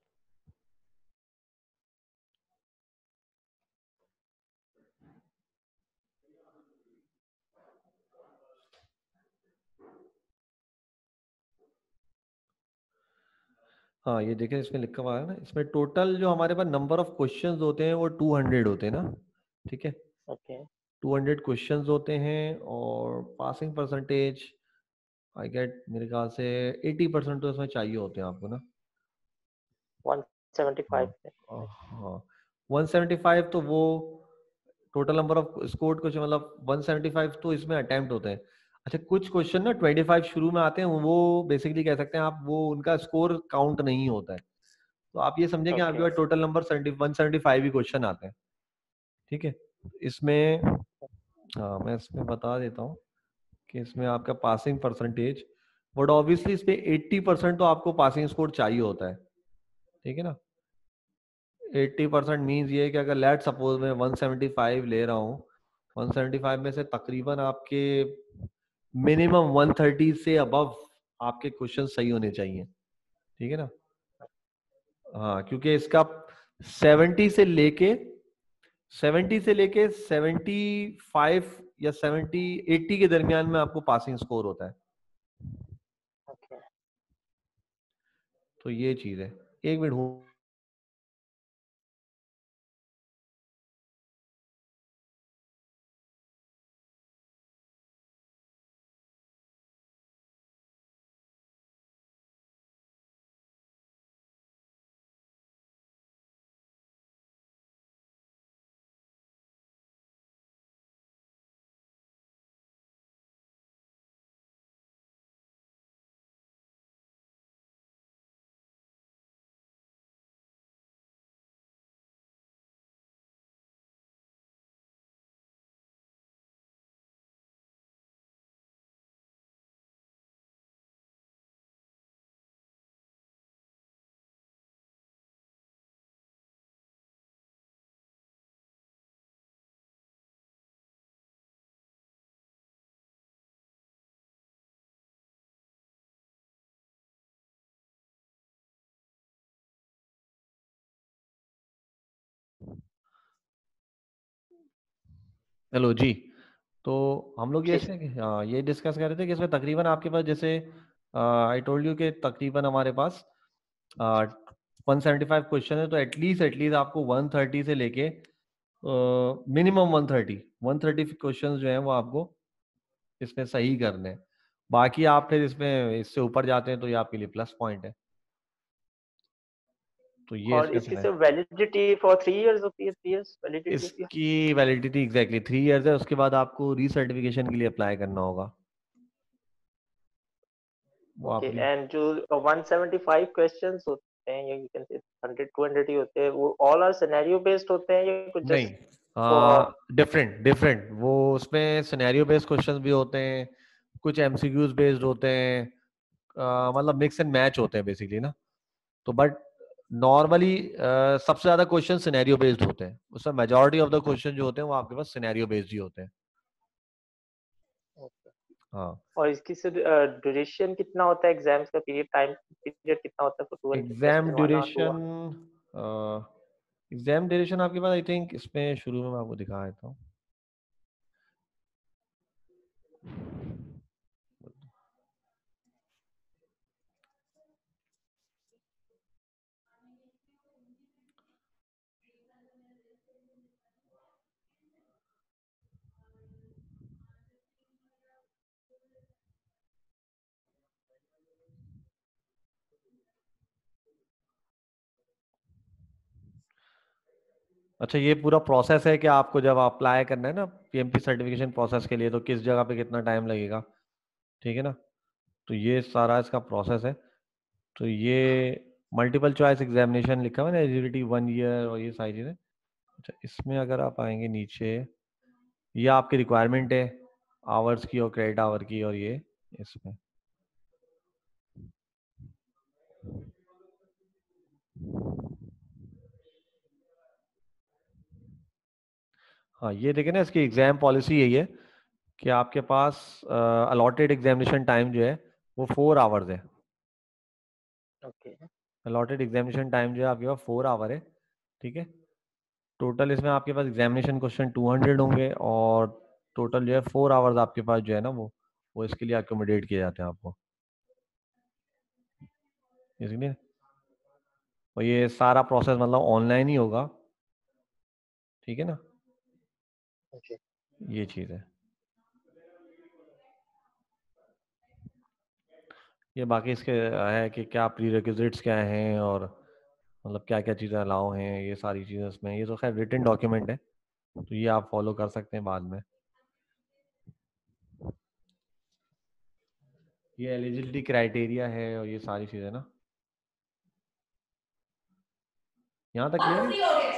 A: हाँ ये देखें, इसमें लिखा हुआ है ना, इसमें टोटल जो हमारे पास नंबर ऑफ क्वेश्चंस होते हैं वो टू हंड्रेड होते हैं ना, ठीक है।
B: ओके,
A: टू हंड्रेड क्वेश्चंस होते हैं और पासिंग परसेंटेज आई गेट मेरे ख्याल से एटी परसेंट तो इसमें चाहिए होते हैं आपको ना। हाँ
B: वन सेवेंटी फाइव।
A: अ, हाँ वन सेवेंटी फाइव तो वो total number of scored question, मतलब वन सेवेंटी फाइव तो इसमें अटेम्प्ट होते हैं। अच्छा कुछ क्वेश्चन ना ट्वेंटी फाइव शुरू में आते हैं, वो बेसिकली कह सकते हैं आप, वो उनका स्कोर काउंट नहीं होता है। तो आप ये समझें कि आपके
B: ओके,
A: पास total number one seventy five ही क्वेश्चन आते हैं, ठीक है। इसमें हाँ मैं इसमें बता देता हूँ कि इसमें आपका पासिंग परसेंटेज, बट ऑब्वियसली इस पे एट्टी परसेंट तो आपको पासिंग स्कोर चाहिए होता है, ठीक है ना। एट्टी परसेंट मीन्स ये है कि अगर लेट सपोज मैं वन सेवेंटी फाइव ले रहा हूँ, वन सेवेंटी फाइव में से तकरीबन आपके मिनिमम वन थर्टी से अबव आपके क्वेश्चन सही होने चाहिए, ठीक है ना। हाँ क्योंकि इसका सेवेंटी से लेके सेवेंटी से लेके सेवेंटी फाइव या सेवेंटी एट्टी के दरमियान में आपको पासिंग स्कोर होता है।
B: ओके।
A: तो ये चीज है। एक मिनट हेलो जी। तो हम लोग ये
B: जी
A: ऐसे
B: सर।
A: हाँ, ये डिस्कस कर रहे थे कि इसमें तकरीबन आपके पास जैसे आई टोल्ड यू कि तकरीबन हमारे पास वन सेवेंटी फाइव क्वेश्चन है, तो एटलीस्ट एटलीस्ट आपको वन थर्टी से लेके minimum one thirty one thirty question जो है वो आपको इसमें सही करने हैं। बाकी आप फिर इसमें इससे ऊपर जाते हैं तो ये आपके लिए प्लस पॉइंट है। तो ये
B: और
A: इसमें
B: इसकी
A: फिर है।
B: Sir validity for three years होती है, थ्री इयर्स वैलिडिटी होती है?
A: इसकी वैलिडिटी एग्जैक्टली थ्री इयर्स है। उसके बाद आपको रीसर्टिफिकेशन के लिए अप्लाई करना होगा। वो
B: ओके,
A: आप री
B: एंड जो वन सेवेंटी फाइव क्वेश्चंस होते हैं, या you can say hundred two hundred ही होते हैं, वो ऑल आर सिनेरियो बेस्ड होते हैं या कुछ
A: नहीं,
B: जस्ट फॉर?
A: डिफरेंट डिफरेंट वो उसमें सिनेरियो बेस्ड क्वेश्चंस भी होते हैं, कुछ एमसीक्यूज बेस्ड होते हैं, अ, मतलब मिक्स एंड मैच होते हैं बेसिकली ना। तो बट नॉर्मली सबसे ज्यादा क्वेश्चन सिनेरियो बेस्ड होते हैं। उसमें मेजॉरिटी ऑफ द क्वेश्चन जो होते हैं वो आपके पास सिनेरियो बेस्ड ही होते हैं। हाँ।
B: और इसकी सर ड्यूरेशन कितना होता है एग्जाम्स का? पीरियड, टाइम पीरियड कितना होता है for two hundred
A: exam
B: question, one hour, two
A: duration
B: hour?
A: Exam duration आपके पास आई थिंक इसमें शुरू में मैं आपको दिखा देता हूँ। अच्छा, ये पूरा प्रोसेस है कि आपको जब अप्लाई करना है ना पीएमटी सर्टिफिकेशन प्रोसेस के लिए, तो किस जगह पे कितना टाइम लगेगा, ठीक है ना। तो ये सारा इसका प्रोसेस है। तो ये मल्टीपल चॉइस एग्जामिनेशन लिखा हुआ है ना, एलिजिबिलिटी वन ईयर और ये सारी चीज़ें। अच्छा, इसमें अगर आप आएंगे नीचे, ये आपकी रिक्वायरमेंट है आवर्स की और क्रेडिट आवर की, और ये इसमें हाँ, ये देखें ना, इसकी एग्जाम पॉलिसी यही है कि आपके पास अलॉटेड एग्जामिनेशन टाइम जो है वो फोर आवर्स है।
B: ओके।
A: अलॉटेड एग्जामिनेशन टाइम जो है आपके पास फोर आवर है, ठीक है। टोटल इसमें आपके पास एग्जामिनेशन क्वेश्चन टू हंड्रेड होंगे, और टोटल जो है फोर आवर्स आपके पास जो है ना वो वो इसके लिए अकोमोडेट किए जाते हैं आपको, इसलिए। और ये सारा प्रोसेस मतलब ऑनलाइन ही होगा, ठीक है ना।
B: ओके।
A: ये चीज़ है। ये बाकी इसके है कि क्या प्री रिक्विजिट्स क्या हैं, और मतलब क्या क्या चीज़ें अलाउ हैं, ये सारी चीज़ें इसमें। ये तो खैर रिटन डॉक्यूमेंट है, तो ये आप फॉलो कर सकते हैं बाद में। ये एलिजिबिलिटी क्राइटेरिया है और ये सारी चीज़ें ना। यहाँ तक क्लियर है।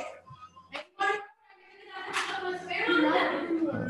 A: हाँ,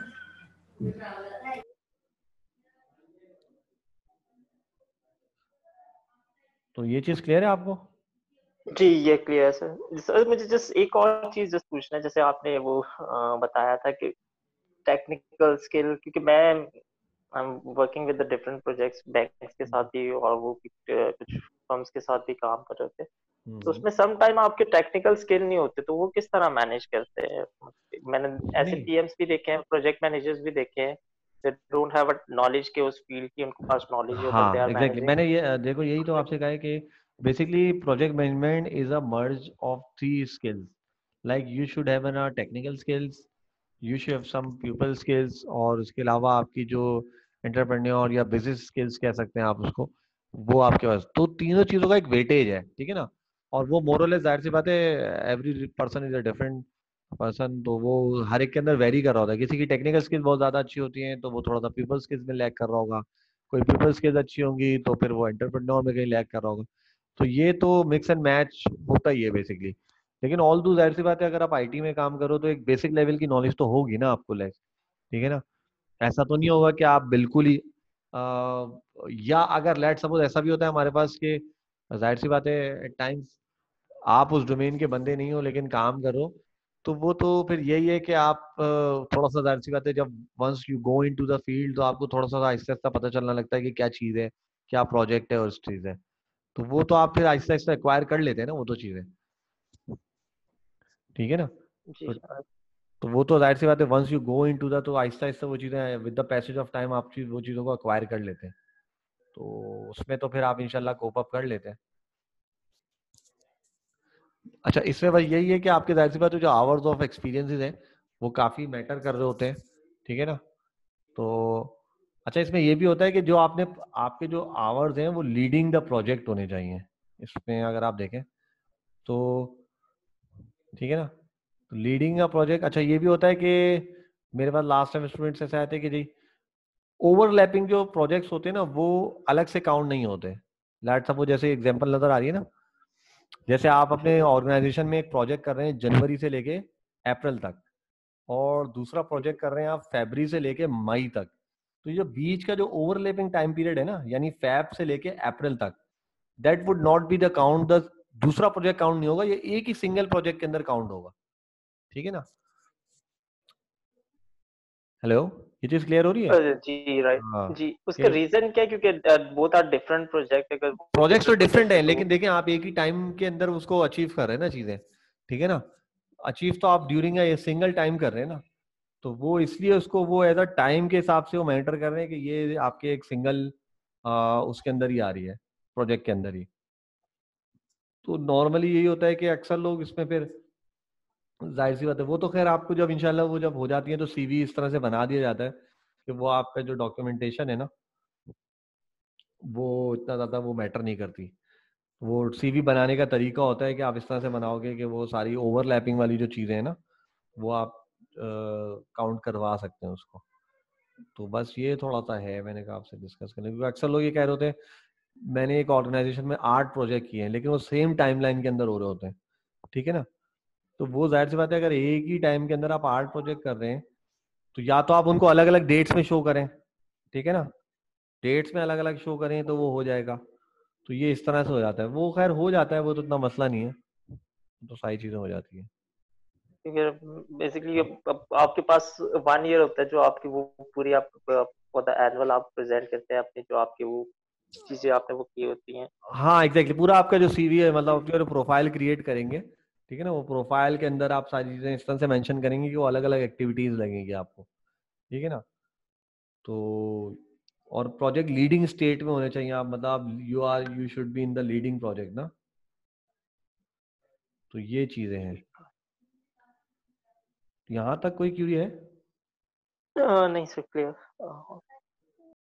A: तो ये चीज़ क्लियर है आपको।
B: जी, ये क्लियर है सर। सर मुझे जस्ट एक और चीज जस्ट पूछना है, जैसे आपने वो अ, बताया था कि टेक्निकल स्किल, क्योंकि मैं I am working with the different projects, banks के साथ भी और वो कुछ कुछ फर्म्स के साथ भी काम कर रहे थे, तो
A: हम्म।
B: उसमें सम टाइम आपके टेक्निकल स्किल नहीं होते, तो वो किस तरह मैनेज करते हैं? मैंने ऐसे
A: नहीं,
B: पीएम्स भी देखे हैं, प्रोजेक्ट मैनेजर्स भी देखे हैं, they don't have a knowledge के उस फील्ड की उनके पास नॉलेज है, बट दे
A: हाँ
B: आर
A: एग्जैक्टली
B: मैनेजिंग।
A: मैंने ये अ, देखो यही तो आपसे कहा है कि basically project management is a merge of three skills. Like you should have an technical skills, you should have some people skills, और उसके अलावा आपकी जो एंटरप्रेन्योर या बिजनेस स्किल्स कह सकते हैं आप उसको, वो आपके पास। तो तीनों चीजों का एक वेटेज है, ठीक है ना। और वो मोरलेस जाहिर सी बात है, every person is a different person, तो वो हर एक के अंदर वेरी कर रहा होता है। किसी की टेक्निकल स्किल्स बहुत ज्यादा अच्छी होती हैं तो वो थोड़ा सा पीपल स्किल्स में लैग कर रहा होगा, कोई पीपल स्किल्स अच्छी होंगी तो फिर वो एंटरप्रेन्योर में कहीं लैग कर रहा होगा। तो ये तो मिक्स एंड मैच होता ही है बेसिकली। लेकिन ऑल दो जाहिर सी बात है, अगर आप आईटी में काम करो तो एक बेसिक लेवल की नॉलेज तो होगी ना आपको, लाइक, ठीक है ना। ऐसा तो नहीं होगा कि आप बिल्कुल ही आ, या अगर लेट सपोज ऐसा भी होता है हमारे पास कि जाहिर सी बात है एट टाइम्स आप उस डोमेन के बंदे नहीं हो लेकिन काम करो, तो वो तो फिर यही है कि आप अ, थोड़ा सा जाहिर सी बात है, जब once you go into the field तो आपको थोड़ा सा आहिस्ता आहिस्ता पता चलने लगता है कि क्या चीज़ है, क्या प्रोजेक्ट है और उस चीज़ है। तो वो तो आप फिर आहिस्ता आहिस्ता एक्वायर कर लेते हैं ना वो तो चीज़ें, ठीक है ना।
B: जी
A: तो
B: सर।
A: तो वो तो जाहिर सी बात है, once you go into the, तो आहिस्ता आहिस्ता वो चीज़ें with the passage of time आप चीज वो चीज़ों को अक्वायर कर लेते हैं, तो उसमें तो फिर आप इंशाल्लाह कोप अप कर लेते हैं। अच्छा, इसमें बस यही है कि आपके जाहिर सी बात है जो आवर्स ऑफ एक्सपीरियंसेस हैं वो काफ़ी मैटर कर रहे होते हैं, ठीक है ना। तो अच्छा, इसमें ये भी होता है कि जो आपने आपके जो आवर्स हैं वो लीडिंग द प्रोजेक्ट होने चाहिए इसमें, अगर आप देखें तो, ठीक है ना। तो लीडिंग द प्रोजेक्ट, अच्छा ये भी होता है कि मेरे पास लास्ट टाइम स्टूडेंट्स ऐसे आते हैं कि जी ओवरलैपिंग जो प्रोजेक्ट्स होते हैं ना वो अलग से काउंट नहीं होते। लेट्स सपोज जैसे एग्जांपल नजर आ रही है ना, जैसे आप अपने ऑर्गेनाइजेशन में एक प्रोजेक्ट कर रहे हैं जनवरी से लेके अप्रैल तक, और दूसरा प्रोजेक्ट कर रहे हैं आप फरवरी से लेके मई तक, तो ये बीच का जो ओवरलैपिंग टाइम पीरियड है ना, यानी फैब से लेके अप्रैल तक, that would not be the count, the दूसरा प्रोजेक्ट काउंट नहीं होगा, ये एक ही सिंगल प्रोजेक्ट के अंदर काउंट होगा, ठीक है ना। हेलो, ये चीज क्लियर हो रही है?
B: अ, जी राइट।
A: हाँ,
B: जी, उसका रीजन क्या है? क्योंकि बोथ आर डिफरेंट प्रोजेक्ट, अगर वो
A: प्रोजेक्ट्स तो
B: डिफरेंट
A: डिफरेंट
B: प्रोजेक्ट
A: है,
B: है तो
A: लेकिन देखिए आप एक ही टाइम के अंदर उसको अचीव कर रहे हैं ना चीजें, ठीक है ना। अचीव तो आप ड्यूरिंग ए सिंगल टाइम कर रहे हैं ना, तो वो इसलिए उसको वो एज अ टाइम के हिसाब से वो मैटर कर रहे हैं कि ये आपके एक सिंगल उसके अंदर ही आ रही है, प्रोजेक्ट के अंदर ही। तो नॉर्मली यही होता है कि अक्सर लोग इसमें फिर, जाहिर सी बात है वो तो खैर आपको जब इंशाल्लाह वो जब हो जाती है तो सीवी इस तरह से बना दिया जाता है कि वो आपका जो डॉक्यूमेंटेशन है ना वो इतना ज्यादा वो मैटर नहीं करती। वो सीवी बनाने का तरीका होता है कि आप इस तरह से बनाओगे कि वो सारी ओवरलैपिंग वाली जो चीजें हैं ना वो आप काउंट करवा सकते हैं उसको। तो बस ये थोड़ा सा है, मैंने कहा आपसे डिस्कस करने, क्योंकि अक्सर लोग ये कह रहे होते हैं मैंने एक ऑर्गेनाइजेशन में आठ प्रोजेक्ट किए हैं लेकिन वो सेम टाइमलाइन के अंदर हो रहे होते हैं, ठीक है ना। तो वो जाहिर सी बात है, अगर एक ही टाइम के अंदर आप आठ प्रोजेक्ट कर रहे हैं तो या तो आप उनको अलग अलग डेट्स में शो करें, ठीक है ना, डेट्स में अलग अलग शो करें तो वो हो जाएगा। तो ये इस तरह से हो जाता है, वो खैर हो जाता है, वो तो इतना मसला नहीं है, तो सारी चीजें हो जाती है।
B: क्योंकि बेसिकली आपके पास वन ईयर होता है जो आपकी वो पूरी आप एनुअल आप प्रेजेंट करते हैं अपनी जो आपकी वो चीजें आपने वो की होती हैं।
A: हाँ एग्जैक्टली, पूरा आपका जो सीवी है, मतलब आप जो प्रोफाइल क्रिएट करेंगे, ठीक है ना, वो प्रोफाइल के अंदर आप सारी चीजें इस तरह से मेंशन करेंगे कि वो अलग अलग एक्टिविटीज लगेंगी आपको, ठीक है ना। तो और प्रोजेक्ट लीडिंग स्टेट में होने चाहिए आप, मतलब you are you should be in the leading project ना। तो ये चीजें हैं। यहाँ तक कोई क्यूरी है?
B: अ, नहीं सर, क्लियर।